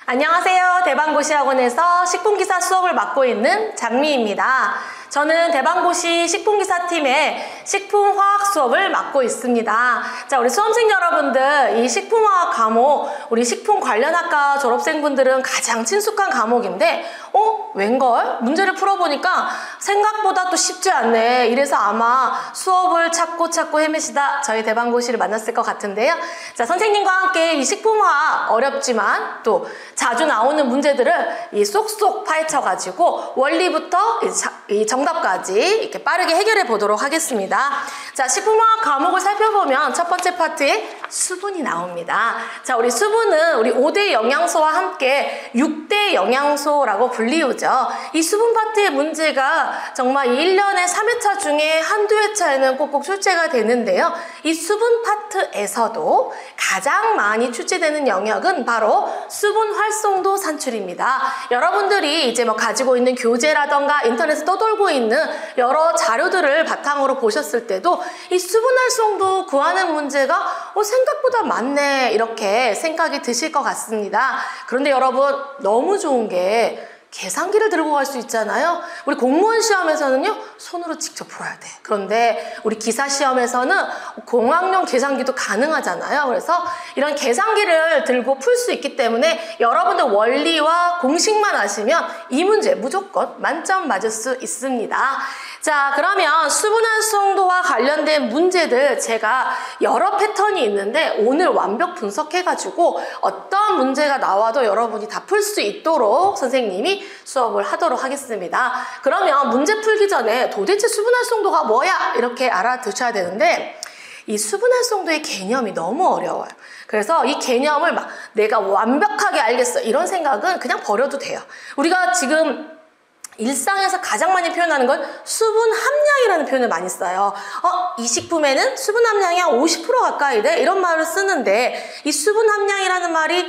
안녕하세요. 대방고시학원에서 식품기사 수업을 맡고 있는 장미입니다. 저는 대방고시 식품기사팀의 식품화학 수업을 맡고 있습니다. 자, 우리 수험생 여러분들, 이 식품화학 과목, 우리 식품 관련 학과 졸업생분들은 가장 친숙한 과목인데, 웬걸? 문제를 풀어보니까 생각보다 또 쉽지 않네. 이래서 아마 수업을 찾고 헤매시다 저희 대방고시를 만났을 것 같은데요. 자, 선생님과 함께 이 식품화학 어렵지만 또 자주 나오는 문제들을 이 쏙쏙 파헤쳐가지고 원리부터 이 정답까지 이렇게 빠르게 해결해 보도록 하겠습니다. 자, 식품화학 과목을 살펴보면 첫 번째 파트에 수분이 나옵니다. 자, 우리 수분은 우리 5대 영양소와 함께 6대 영양소라고 불리우죠. 이 수분 파트의 문제가 정말 1년에 3회차 중에 한두 회차에는 꼭꼭 출제가 되는데요. 이 수분 파트에서도 가장 많이 출제되는 영역은 바로 수분 활성도 산출입니다. 여러분들이 이제 가지고 있는 교재라던가 인터넷에 떠돌고 있는 여러 자료들을 바탕으로 보셨을 때도 이 수분 활성도 구하는 문제가 생각보다 많네 이렇게 생각이 드실 것 같습니다. 그런데 여러분 너무 좋은 게 계산기를 들고 갈 수 있잖아요. 우리 공무원 시험에서는요 손으로 직접 풀어야 돼. 그런데 우리 기사 시험에서는 공학용 계산기도 가능하잖아요. 그래서 이런 계산기를 들고 풀 수 있기 때문에 여러분들 원리와 공식만 아시면 이 문제 무조건 만점 맞을 수 있습니다. 자, 그러면 수분 활성도와 관련된 문제들 제가 여러 패턴이 있는데 오늘 완벽 분석해가지고 어떤 문제가 나와도 여러분이 다 풀 수 있도록 선생님이 수업을 하도록 하겠습니다. 그러면 문제 풀기 전에 도대체 수분 활성도가 뭐야? 이렇게 알아두셔야 되는데 이 수분 활성도의 개념이 너무 어려워요. 그래서 이 개념을 내가 완벽하게 알겠어 이런 생각은 그냥 버려도 돼요. 우리가 지금 일상에서 가장 많이 표현하는 건 수분 함량이라는 표현을 많이 써요. 이 식품에는 수분 함량이 한 50% 가까이 돼? 이런 말을 쓰는데 이 수분 함량이라는 말이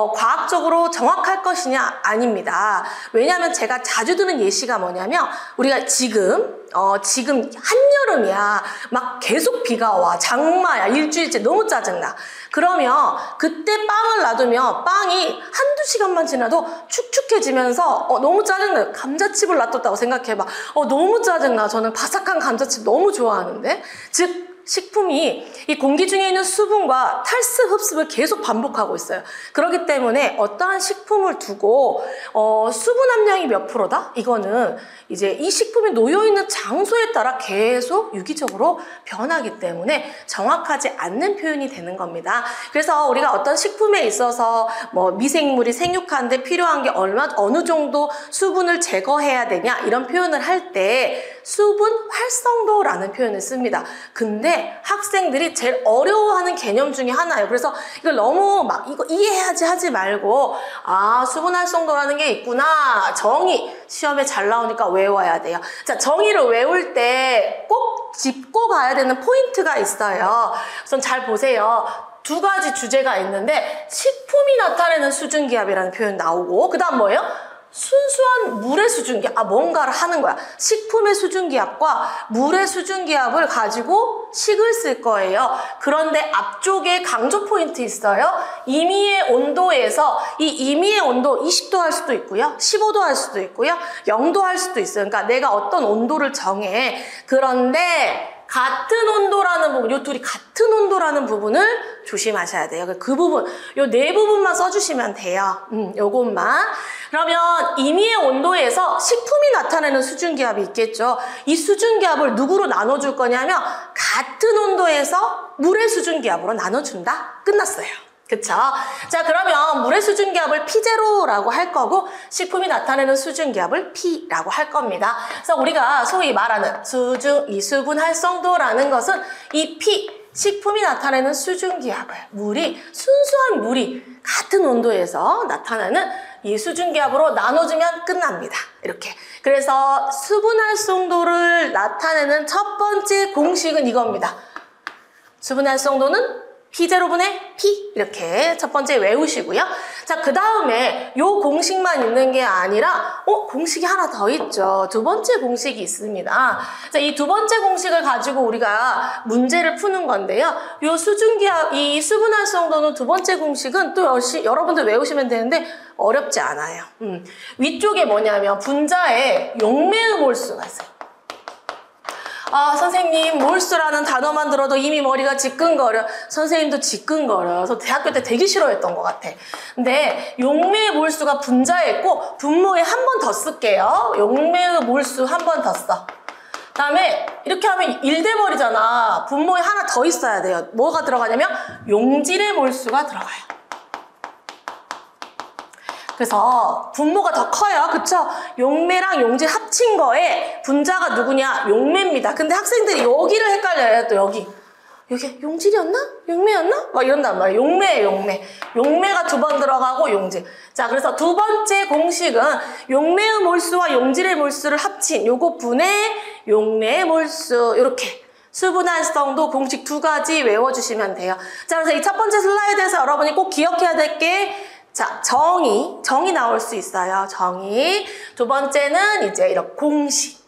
과학적으로 정확할 것이냐? 아닙니다. 왜냐하면 제가 자주 드는 예시가 뭐냐면 우리가 지금 한여름이야. 막 계속 비가 와. 장마야. 일주일째 너무 짜증나. 그러면 그때 빵을 놔두면 빵이 한두 시간만 지나도 축축해지면서 너무 짜증나요. 감자칩을 놔뒀다고 생각해봐. 너무 짜증나. 저는 바삭한 감자칩 너무 좋아하는데. 즉 식품이 이 공기 중에 있는 수분과 탈수 흡습을 계속 반복하고 있어요. 그렇기 때문에 어떠한 식품을 두고 수분 함량이 몇 프로다? 이거는 이제 이 식품이 놓여있는 장소에 따라 계속 유기적으로 변하기 때문에 정확하지 않는 표현이 되는 겁니다. 그래서 우리가 어떤 식품에 있어서 미생물이 생육하는데 필요한 게 어느 정도 수분을 제거해야 되냐 이런 표현을 할 때 수분 활성도라는 표현을 씁니다. 근데 학생들이 제일 어려워하는 개념 중에 하나예요. 그래서 이걸 너무 이거 이해해야지 하지 말고 수분 활성도라는 게 있구나. 정의 시험에 잘 나오니까 외워야 돼요. 자, 정의를 외울 때 꼭 짚고 가야 되는 포인트가 있어요. 우선 잘 보세요. 두 가지 주제가 있는데 식품이 나타내는 수증기압이라는 표현 나오고 그 다음 뭐예요? 순수한 물의 수증기압, 뭔가를 하는 거야. 식품의 수증기압과 물의 수증기압을 가지고 식을 쓸 거예요. 그런데 앞쪽에 강조 포인트 있어요. 임의의 온도에서 이 임의의 온도 20도 할 수도 있고요. 15도 할 수도 있고요. 0도 할 수도 있어요. 그러니까 내가 어떤 온도를 정해. 그런데 같은 온도라는 부분, 요 둘이 같은 온도라는 부분을 조심하셔야 돼요. 그 부분, 요 네 부분만 써주시면 돼요. 요것만. 그러면 임의의 온도에서 식품이 나타내는 수증기압이 있겠죠. 이 수증기압을 누구로 나눠줄 거냐면 같은 온도에서 물의 수증기압으로 나눠준다. 끝났어요. 그쵸? 자, 그러면 물의 수증기압을 P0라고 할 거고 식품이 나타내는 수증기압을 P라고 할 겁니다. 그래서 우리가 소위 말하는 이 수분 활성도라는 것은 이 P, 식품이 나타내는 수증기압을 순수한 물이 같은 온도에서 나타나는 이 수증기압으로 나눠주면 끝납니다. 이렇게. 그래서 수분 활성도를 나타내는 첫 번째 공식은 이겁니다. 수분 활성도는 P0분의 P 이렇게 첫 번째 외우시고요. 자, 그 다음에 요 공식만 있는 게 아니라 공식이 하나 더 있죠. 두 번째 공식이 있습니다. 자, 이 두 번째 공식을 가지고 우리가 문제를 푸는 건데요. 요 수증기와 이 수분활성도는 두 번째 공식은 또 여러분들 외우시면 되는데 어렵지 않아요. 위쪽에 뭐냐면 분자에 용매의 몰수가 있어요. 아, 선생님, 몰수라는 단어만 들어도 이미 머리가 지끈거려. 선생님도 지끈거려. 그래서 대학교 때 되게 싫어했던 것 같아. 근데 용매의 몰수가 분자에 있고 분모에 한 번 더 쓸게요. 용매의 몰수 한 번 더 써. 다음에 이렇게 하면 1돼 버리잖아. 분모에 하나 더 있어야 돼요. 뭐가 들어가냐면 용질의 몰수가 들어가요. 그래서 분모가 더 커요. 그쵸? 용매랑 용질 합친 거에 분자가 누구냐? 용매입니다. 근데 학생들이 여기를 헷갈려요. 또 여기 용질이었나? 용매였나? 막 이런단 말이에요. 용매예요, 용매. 용매가 두 번 들어가고 용질. 자, 그래서 두 번째 공식은 용매의 몰수와 용질의 몰수를 합친 요거 분의 용매의 몰수. 이렇게. 수분활성도 공식 두 가지 외워주시면 돼요. 자, 그래서 이 첫 번째 슬라이드에서 여러분이 꼭 기억해야 될 게 자, 정의 나올 수 있어요. 정의. 두 번째는 이제 이런 공식.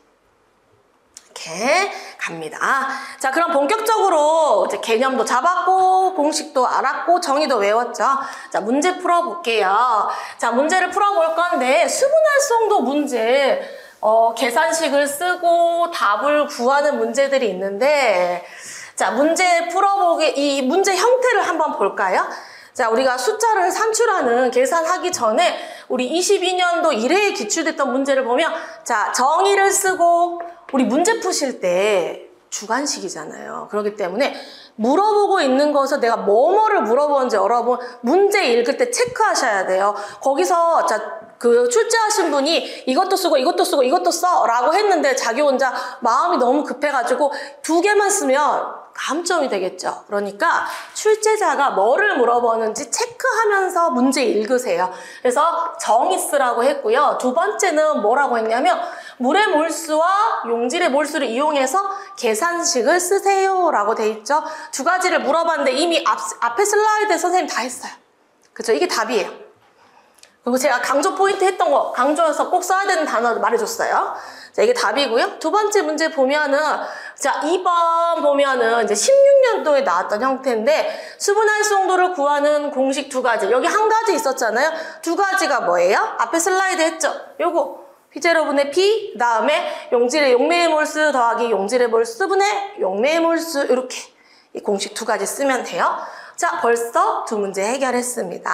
이렇게 갑니다. 자, 그럼 본격적으로 이제 개념도 잡았고, 공식도 알았고, 정의도 외웠죠. 자, 문제 풀어볼게요. 자, 문제를 풀어볼 건데, 수분활성도 문제, 계산식을 쓰고 답을 구하는 문제들이 있는데, 자, 문제 풀어보기, 이 문제 형태를 한번 볼까요? 자, 우리가 숫자를 산출하는 계산하기 전에 우리 22년도 1회에 기출됐던 문제를 보면 자, 정의를 쓰고 우리 문제 푸실 때 주관식이잖아요. 그렇기 때문에 물어보고 있는 것을 내가 뭐를 물어보는지 여러분 문제 읽을 때 체크하셔야 돼요. 거기서 자, 그 출제하신 분이 이것도 쓰고 이것도 쓰고 이것도 써 라고 했는데 자기 혼자 마음이 너무 급해가지고 두 개만 쓰면 감점이 되겠죠. 그러니까 출제자가 뭐를 물어보는지 체크하면서 문제 읽으세요. 그래서 정의 쓰라고 했고요. 두 번째는 뭐라고 했냐면 물의 몰수와 용질의 몰수를 이용해서 계산식을 쓰세요 라고 돼 있죠. 두 가지를 물어봤는데 이미 앞에 슬라이드에 선생님 다 했어요. 그렇죠? 이게 답이에요. 그리고 제가 강조 포인트 했던 거 강조해서 꼭 써야 되는 단어 말해줬어요. 자, 이게 답이고요. 두 번째 문제 보면은 자, 2번 보면은 이제 16년도에 나왔던 형태인데 수분활성도를 구하는 공식 두 가지. 여기 한 가지 있었잖아요. 두 가지가 뭐예요? 앞에 슬라이드 했죠. 요거 P0분의 P 그다음에 용질의 용매의 몰수 더하기 용질의 몰수분의 용매의 몰수 이렇게 이 공식 두 가지 쓰면 돼요. 자, 벌써 두 문제 해결했습니다.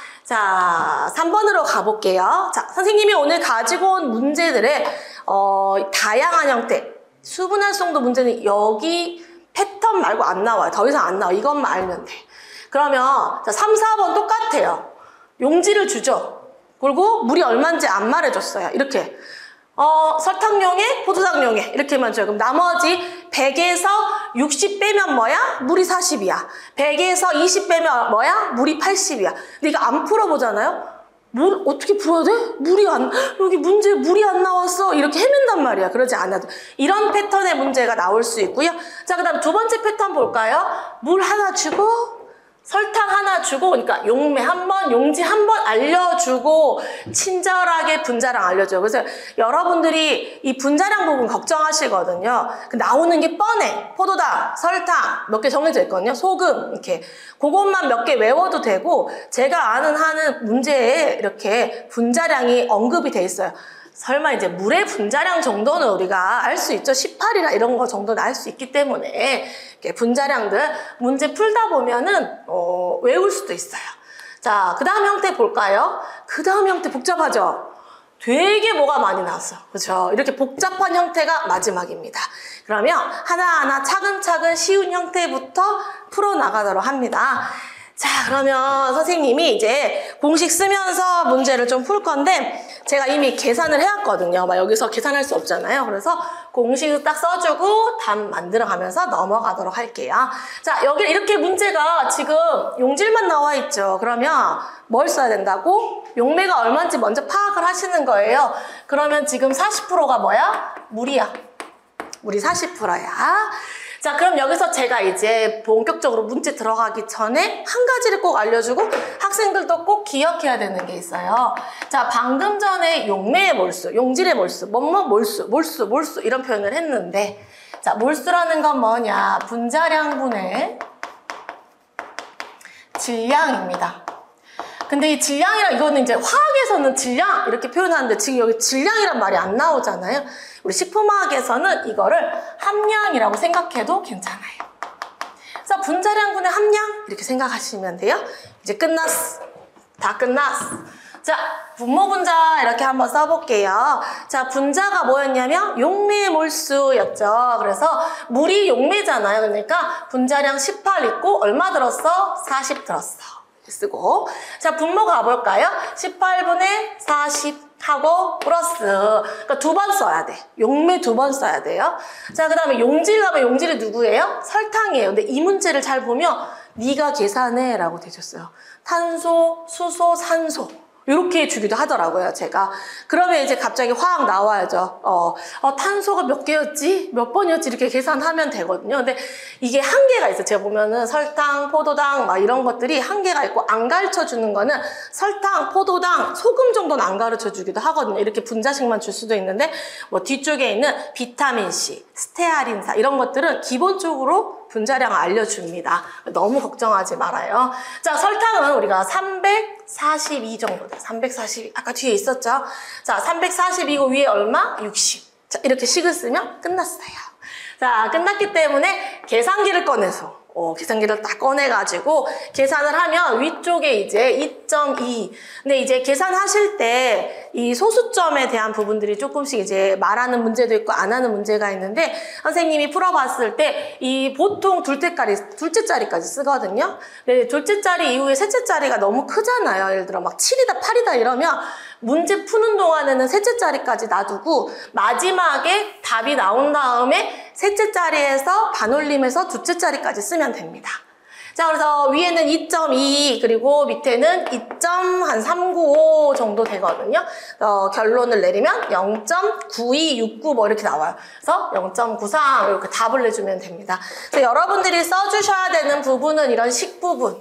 자, 3번으로 가볼게요. 자, 선생님이 오늘 가지고 온 문제들의 다양한 형태 수분활성도 문제는 여기 패턴 말고 안 나와요. 더 이상 안 나와. 이것만 알면 돼. 그러면 자, 3, 4번 똑같아요. 용질을 주죠. 그리고 물이 얼마인지 안 말해줬어요. 이렇게 설탕용에 포도당용에 이렇게만 줘요. 그럼 나머지 100에서 60 빼면 뭐야? 물이 40이야. 100에서 20 빼면 뭐야? 물이 80이야. 근데 이거 안 풀어보잖아요? 뭘 어떻게 풀어야 돼? 여기 문제 물이 안 나왔어. 이렇게 헤맨단 말이야. 그러지 않아도. 이런 패턴의 문제가 나올 수 있고요. 자, 그 다음 두 번째 패턴 볼까요? 물 하나 주고 설탕 하나 주고, 그러니까 용매 한 번, 용지 한 번 알려주고 친절하게 분자량 알려줘요. 그래서 여러분들이 이 분자량 부분 걱정하시거든요. 나오는 게 뻔해. 포도당, 설탕 몇 개 정해져 있거든요. 소금 이렇게 그것만 몇 개 외워도 되고 제가 아는 하는 문제에 이렇게 분자량이 언급이 돼 있어요. 설마 이제 물의 분자량 정도는 우리가 알 수 있죠. 18이나 이런 거 정도는 알 수 있기 때문에 분자량들 문제 풀다 보면은 외울 수도 있어요. 자, 그 다음 형태 볼까요? 그 다음 형태 복잡하죠? 되게 뭐가 많이 나왔어요. 그렇죠? 이렇게 복잡한 형태가 마지막입니다. 그러면 하나하나 차근차근 쉬운 형태부터 풀어나가도록 합니다. 자, 그러면 선생님이 이제 공식 쓰면서 문제를 좀 풀 건데 제가 이미 계산을 해왔거든요. 막 여기서 계산할 수 없잖아요. 그래서 공식을 딱 써주고 답 만들어가면서 넘어가도록 할게요. 자, 여기 이렇게 문제가 지금 용질만 나와 있죠. 그러면 뭘 써야 된다고? 용매가 얼마인지 먼저 파악을 하시는 거예요. 그러면 지금 40%가 뭐야? 물이야. 물이 40%야. 자, 그럼 여기서 제가 이제 본격적으로 문제 들어가기 전에 한 가지를 꼭 알려주고 학생들도 꼭 기억해야 되는 게 있어요. 자, 방금 전에 용매의 몰수, 용질의 몰수, 뭐뭐 몰수, 몰수 이런 표현을 했는데, 자, 몰수라는 건 뭐냐? 분자량분의 질량입니다. 근데 이 질량이랑 이거는 이제 화학에서는 질량 이렇게 표현하는데 지금 여기 질량이란 말이 안 나오잖아요. 우리 식품화학에서는 이거를 함량이라고 생각해도 괜찮아요. 그래서 분자량분의 함량 이렇게 생각하시면 돼요. 이제 끝났어. 다 끝났어. 자, 분모 분자 이렇게 한번 써볼게요. 자, 분자가 뭐였냐면 용매의 몰수였죠. 그래서 물이 용매잖아요. 그러니까 분자량 18 있고 얼마 들었어? 40 들었어. 쓰고. 자, 분모 가볼까요? 18분의 40 하고 플러스. 그러니까 2번 써야 돼. 용매 2번 써야 돼요. 자, 그 다음에 용질 가면 용질이 누구예요? 설탕이에요. 근데 이 문제를 잘 보면 네가 계산해 라고 되셨어요. 탄소, 수소, 산소. 이렇게 주기도 하더라고요, 제가. 그러면 이제 갑자기 화학 나와야죠. 탄소가 몇 개였지? 몇 번이었지? 이렇게 계산하면 되거든요. 근데 이게 한계가 있어요. 제가 보면은 설탕, 포도당, 막 이런 것들이 한계가 있고, 안 가르쳐 주는 거는 설탕, 포도당, 소금 정도는 안 가르쳐 주기도 하거든요. 이렇게 분자식만 줄 수도 있는데, 뭐 뒤쪽에 있는 비타민C, 스테아린사, 이런 것들은 기본적으로 분자량을 알려줍니다. 너무 걱정하지 말아요. 자, 설탕은 우리가 342 정도 돼. 342. 아까 뒤에 있었죠? 자, 342고 위에 얼마? 60. 자, 이렇게 식을 쓰면 끝났어요. 자, 끝났기 때문에 계산기를 꺼내서 계산기를 딱 꺼내가지고 계산을 하면 위쪽에 이제 2.2. 근데 이제 계산하실 때 이 소수점에 대한 부분들이 조금씩 이제 말하는 문제도 있고 안 하는 문제가 있는데 선생님이 풀어봤을 때 이 보통 둘째 자리까지 쓰거든요. 근데 둘째 자리 이후에 셋째 자리가 너무 크잖아요. 예를 들어 막 7이다 8이다 이러면 문제 푸는 동안에는 셋째 자리까지 놔두고 마지막에 답이 나온 다음에 셋째 자리에서 반올림해서 둘째 자리까지 쓰면 됩니다. 자, 그래서 위에는 2.2 그리고 밑에는 2.395 정도 되거든요. 결론을 내리면 0.9269 뭐 이렇게 나와요. 그래서 0.93 이렇게 답을 내주면 됩니다. 그래서 여러분들이 써주셔야 되는 부분은 이런 식 부분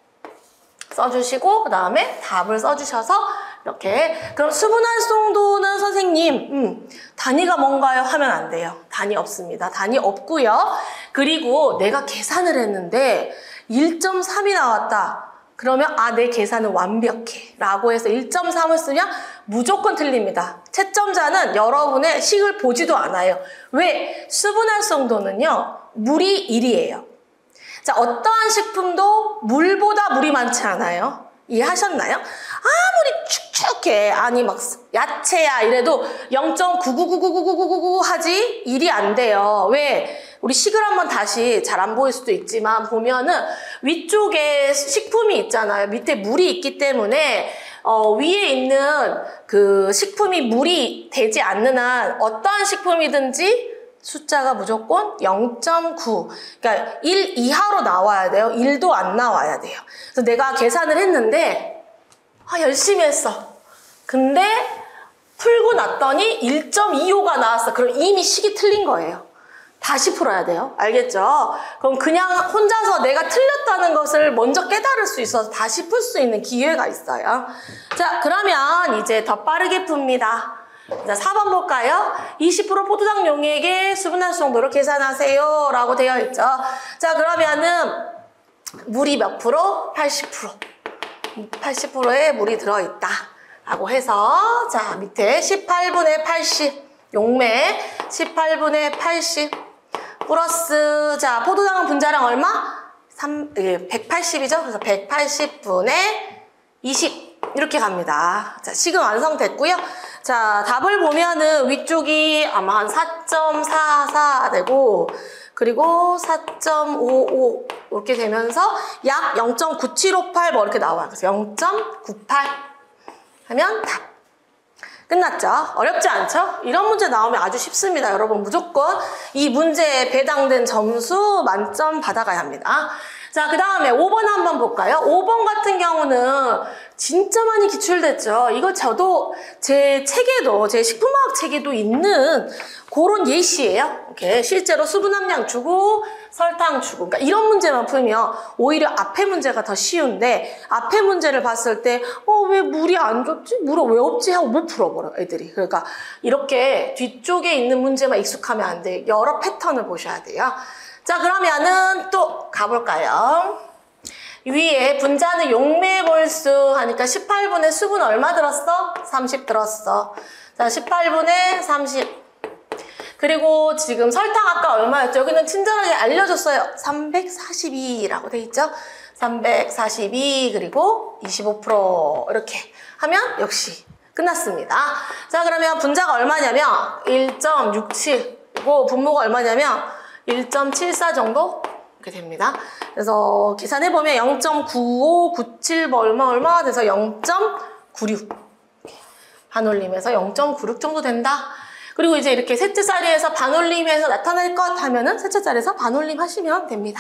써주시고 그 다음에 답을 써주셔서 이렇게. 그럼 수분활성도는 선생님 단위가 뭔가요? 하면 안 돼요. 단위 없습니다. 단위 없고요. 그리고 내가 계산을 했는데 1.3이 나왔다. 그러면 내 계산은 완벽해 라고 해서 1.3을 쓰면 무조건 틀립니다. 채점자는 여러분의 식을 보지도 않아요. 왜? 수분활성도는요 물이 1이에요. 자, 어떠한 식품도 물보다 물이 많지 않아요. 이해하셨나요? 아무리 축축해, 아니 막 야채야 이래도 0.9999999 하지 1이 안 돼요. 왜? 우리 식을 한번 다시 잘 안 보일 수도 있지만 보면은 위쪽에 식품이 있잖아요. 밑에 물이 있기 때문에 위에 있는 그 식품이 물이 되지 않는 한 어떠한 식품이든지 숫자가 무조건 0.9. 그러니까 1 이하로 나와야 돼요. 1도 안 나와야 돼요. 그래서 내가 계산을 했는데 열심히 했어. 근데 풀고 났더니 1.25가 나왔어. 그럼 이미 식이 틀린 거예요. 다시 풀어야 돼요. 알겠죠? 그럼 그냥 혼자서 내가 틀렸다는 것을 먼저 깨달을 수 있어서 다시 풀 수 있는 기회가 있어요. 자, 그러면 이제 더 빠르게 풉니다. 자, 4번 볼까요? 20% 포도당 용액의 수분활성도를 계산하세요 라고 되어 있죠. 자, 그러면은 물이 몇 프로? 80%. 80%의 물이 들어있다 라고 해서 자, 밑에 18분의 80 용매 18분의 80 플러스 자, 포도당은 분자량 얼마? 180이죠? 그래서 180분의 20 이렇게 갑니다. 자, 식은 완성됐고요. 자, 답을 보면은 위쪽이 아마 한 4.44 되고 그리고 4.55 이렇게 되면서 약 0.9758 뭐 이렇게 나와요. 그래서 0.98 하면 답. 끝났죠? 어렵지 않죠? 이런 문제 나오면 아주 쉽습니다. 여러분 무조건 이 문제에 배당된 점수 만점 받아가야 합니다. 자, 그 다음에 5번 한번 볼까요? 5번 같은 경우는 진짜 많이 기출됐죠. 이거 저도 제 책에도, 제 식품화학 책에도 있는 그런 예시예요. 이렇게 실제로 수분 함량 주고 설탕 주고, 그러니까 이런 문제만 풀면 오히려 앞에 문제가 더 쉬운데, 앞에 문제를 봤을 때 왜 물이 안 줬지? 물이 왜 없지? 하고 못 풀어버려 애들이. 그러니까 이렇게 뒤쪽에 있는 문제만 익숙하면 안 돼. 여러 패턴을 보셔야 돼요. 자, 그러면은 또 가볼까요? 위에 분자는 용매몰수 하니까 18분의 수분 얼마 들었어? 30 들었어. 자, 18분의 30. 그리고 지금 설탕 아까 얼마였죠? 여기는 친절하게 알려줬어요. 342라고 돼 있죠? 342 그리고 25% 이렇게 하면 역시 끝났습니다. 자, 그러면 분자가 얼마냐면 1.67이고 분모가 얼마냐면 1.74 정도 이렇게 됩니다. 그래서 계산해보면 0.9597 얼마 돼서 0.96 반올림해서 0.96 정도 된다. 그리고 이제 이렇게 셋째 자리에서 반올림해서 나타날 것 하면은 셋째 자리에서 반올림 하시면 됩니다.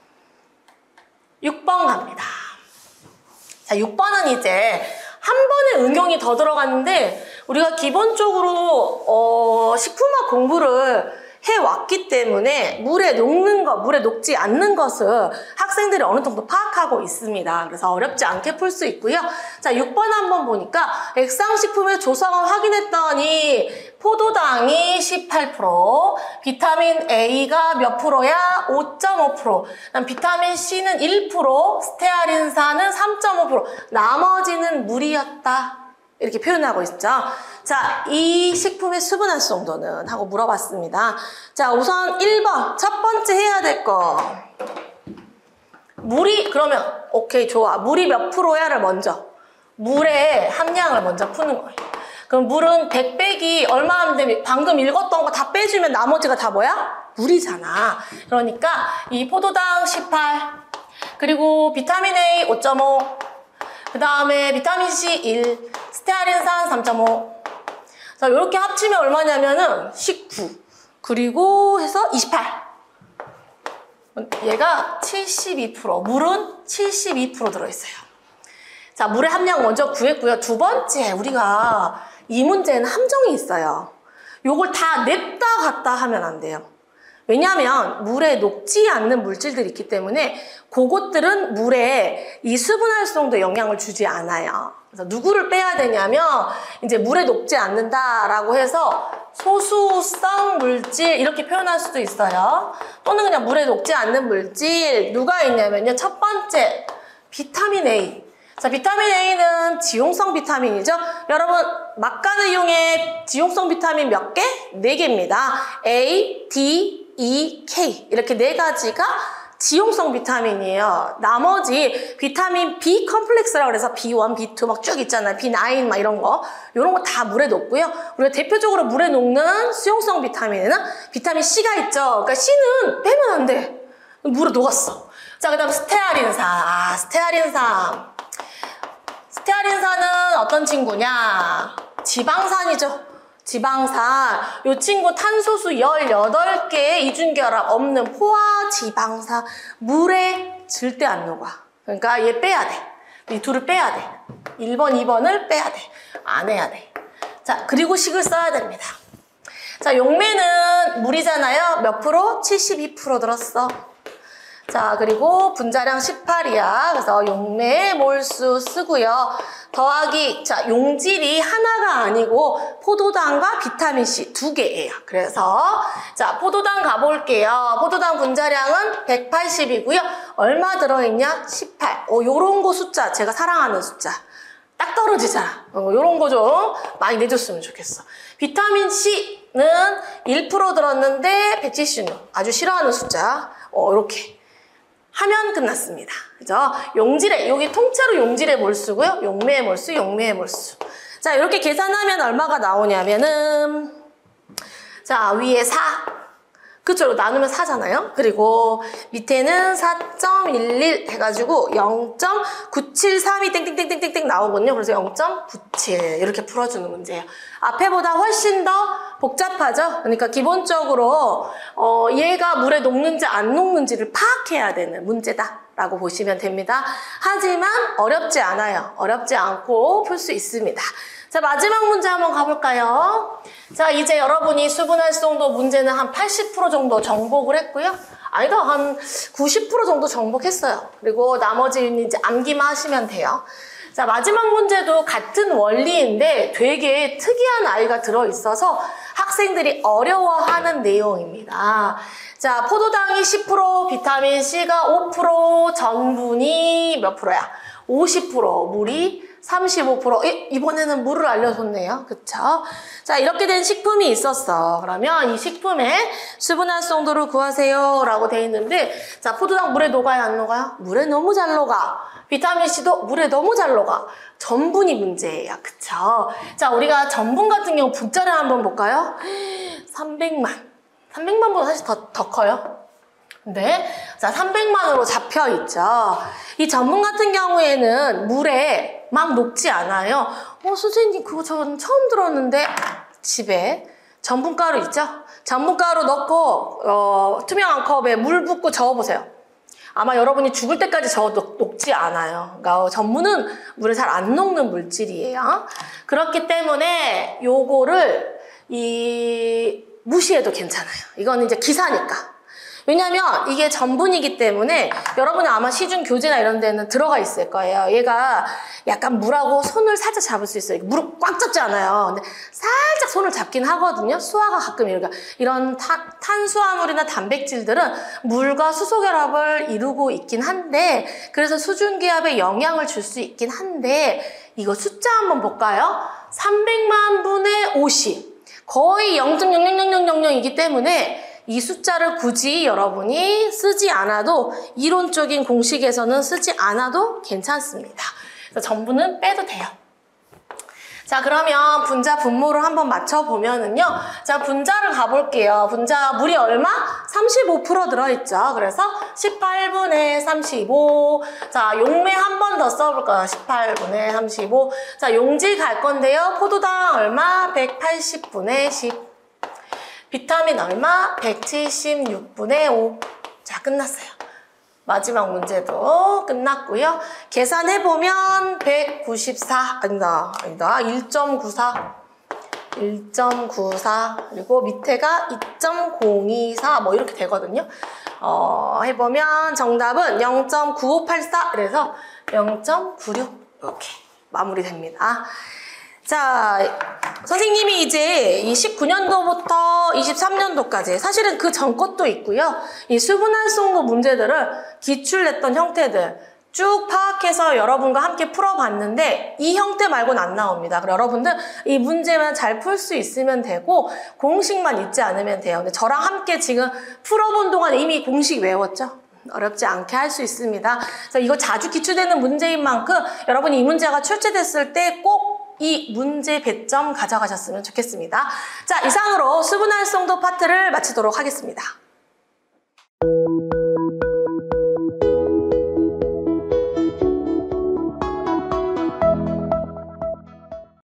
6번 갑니다. 자, 6번은 이제 한 번의 응용이 더 들어갔는데 우리가 기본적으로 식품학 공부를 해왔기 때문에 물에 녹는 것, 물에 녹지 않는 것을 학생들이 어느 정도 파악하고 있습니다. 그래서 어렵지 않게 풀 수 있고요. 자, 6번 한번 보니까 액상식품의 조성을 확인했더니 포도당이 18%, 비타민 A가 몇 프로야? 5.5%, 그다음 비타민 C는 1%, 스테아린산은 3.5%, 나머지는 물이었다. 이렇게 표현하고 있죠. 자, 이 식품의 수분한 정도는? 하고 물어봤습니다. 자, 우선 1번 첫 번째 해야 될 거. 물이 그러면 오케이 좋아. 물이 몇 프로야를 먼저. 물의 함량을 먼저 푸는 거예요. 그럼 물은 100 빼기 얼마 하면 되면 방금 읽었던 거 다 빼주면 나머지가 다 뭐야? 물이잖아. 그러니까 이 포도당 18 그리고 비타민 A 5.5 그 다음에 비타민 C 1 스테아린산 3.5 자, 이렇게 합치면 얼마냐면은 19 그리고 해서 28 얘가 72% 물은 72% 들어있어요. 자, 물의 함량 먼저 구했고요. 두 번째 우리가 이 문제는 함정이 있어요. 요걸 다 냅다 갖다 하면 안 돼요. 왜냐하면 물에 녹지 않는 물질들이 있기 때문에 그것들은 물에 이 수분 활성도에 영향을 주지 않아요. 그래서 누구를 빼야 되냐면 이제 물에 녹지 않는다라고 해서 소수성 물질 이렇게 표현할 수도 있어요. 또는 그냥 물에 녹지 않는 물질 누가 있냐면요. 첫 번째 비타민 A. 자, 비타민 A는 지용성 비타민이죠. 여러분 막간을 이용해 지용성 비타민 몇 개? 4개입니다. A, D, E, K 이렇게 4가지가 지용성 비타민이에요. 나머지 비타민 B 컴플렉스라고 해서 B1, B2 막 쭉 있잖아요. B9 막 이런 거 다 물에 녹고요. 우리가 대표적으로 물에 녹는 수용성 비타민에는 비타민 C가 있죠. 그러니까 C는 빼면 안 돼. 물에 녹았어. 자, 그 다음 스테아린산. 스테아린산은 어떤 친구냐? 지방산이죠. 지방산. 이 친구 탄소수 18개의 이중결합 없는 포화 지방산. 물에 절대 안 녹아. 그러니까 얘 빼야 돼. 이 둘을 빼야 돼. 1번, 2번을 빼야 돼. 안 해야 돼. 자, 그리고 식을 써야 됩니다. 자, 용매는 물이잖아요. 몇 프로? 72% 들었어. 자, 그리고 분자량 18이야. 그래서 용매 몰수 쓰고요. 더하기, 자, 용질이 하나가 아니고 포도당과 비타민C 2개예요. 그래서 자, 포도당 가볼게요. 포도당 분자량은 180이고요. 얼마 들어있냐? 18. 요런 거 숫자, 제가 사랑하는 숫자. 딱 떨어지잖아. 요런 거 좀 많이 내줬으면 좋겠어. 비타민C는 1% 들었는데 176. 아주 싫어하는 숫자. 이렇게. 하면 끝났습니다. 그죠? 용질의, 여기 통째로 용질의 몰수고요. 용매의 몰수, 용매의 몰수. 자, 이렇게 계산하면 얼마가 나오냐면은, 자, 위에 4. 그쵸? 나누면 4잖아요? 그리고 밑에는 4.11 해가지고 0.973이 땡땡땡땡땡 나오거든요. 그래서 0.97 이렇게 풀어주는 문제예요. 앞에보다 훨씬 더 복잡하죠? 그러니까 기본적으로 얘가 물에 녹는지 안 녹는지를 파악해야 되는 문제다라고 보시면 됩니다. 하지만 어렵지 않아요. 어렵지 않고 풀 수 있습니다. 자, 마지막 문제 한번 가볼까요? 자, 이제 여러분이 수분활성도 문제는 한 80% 정도 정복을 했고요. 아니다, 한 90% 정도 정복했어요. 그리고 나머지는 이제 암기만 하시면 돼요. 자, 마지막 문제도 같은 원리인데 되게 특이한 아이가 들어있어서 학생들이 어려워하는 내용입니다. 자, 포도당이 10%, 비타민C가 5%, 전분이 몇 프로야? 50%, 물이 35%. 이번에는 물을 알려줬네요. 그쵸? 자, 이렇게 된 식품이 있었어. 그러면 이 식품의 수분활성도를 구하세요 라고 돼 있는데, 자, 포도당 물에 녹아요, 안 녹아요? 물에 너무 잘 녹아. 비타민C도 물에 너무 잘 녹아. 전분이 문제예요. 그쵸? 자, 우리가 전분 같은 경우 분자를 한번 볼까요? 300만. 300만보다 사실 더 커요. 네. 자, 300만으로 잡혀 있죠. 이 전분 같은 경우에는 물에 막 녹지 않아요. 선생님, 그거 저는 처음 들었는데, 집에 전분가루 있죠? 전분가루 넣고, 투명한 컵에 물 붓고 저어보세요. 아마 여러분이 죽을 때까지 저어도 녹지 않아요. 그러니까 전분은 물에 잘 안 녹는 물질이에요. 그렇기 때문에 요거를 무시해도 괜찮아요. 이거는 이제 기사니까. 왜냐면 이게 전분이기 때문에 여러분은 아마 시중 교재나 이런 데는 들어가 있을 거예요. 얘가 약간 물하고 손을 살짝 잡을 수 있어요. 무릎 꽉 잡지 않아요. 근데 살짝 손을 잡긴 하거든요. 수화가 가끔 이런 탄수화물이나 단백질들은 물과 수소결합을 이루고 있긴 한데, 그래서 수증기압에 영향을 줄 수 있긴 한데, 이거 숫자 한번 볼까요? 300만 분의 50. 거의 0.00000이기 때문에 이 숫자를 굳이 여러분이 쓰지 않아도, 이론적인 공식에서는 쓰지 않아도 괜찮습니다. 그래서 전분은 빼도 돼요. 자, 그러면 분자 분모를 한번 맞춰보면은요. 자, 분자를 가볼게요. 분자 물이 얼마? 35% 들어있죠. 그래서 18분의 35. 자, 용매 한 번 더 써볼까요? 18분의 35. 자, 용지 갈 건데요. 포도당 얼마? 180분의 10. 비타민 얼마? 176분의 5. 자, 끝났어요. 마지막 문제도 끝났고요. 계산해보면 194, 아니다. 1.94. 1.94. 그리고 밑에가 2.024. 뭐 이렇게 되거든요. 해보면 정답은 0.9584. 그래서 0.96. 이렇게 마무리됩니다. 자, 선생님이 이제 이 19년도부터 23년도까지 사실은 그 전 것도 있고요. 이 수분활성도 문제들을 기출냈던 형태들 쭉 파악해서 여러분과 함께 풀어봤는데 이 형태 말고는 안 나옵니다. 그래서 여러분들 이 문제만 잘 풀 수 있으면 되고 공식만 잊지 않으면 돼요. 근데 저랑 함께 지금 풀어본 동안 이미 공식 외웠죠? 어렵지 않게 할 수 있습니다. 그래서 이거 자주 기출되는 문제인 만큼 여러분이 이 문제가 출제됐을 때 꼭 이 문제 배점 가져가셨으면 좋겠습니다. 자, 이상으로 수분활성도 파트를 마치도록 하겠습니다.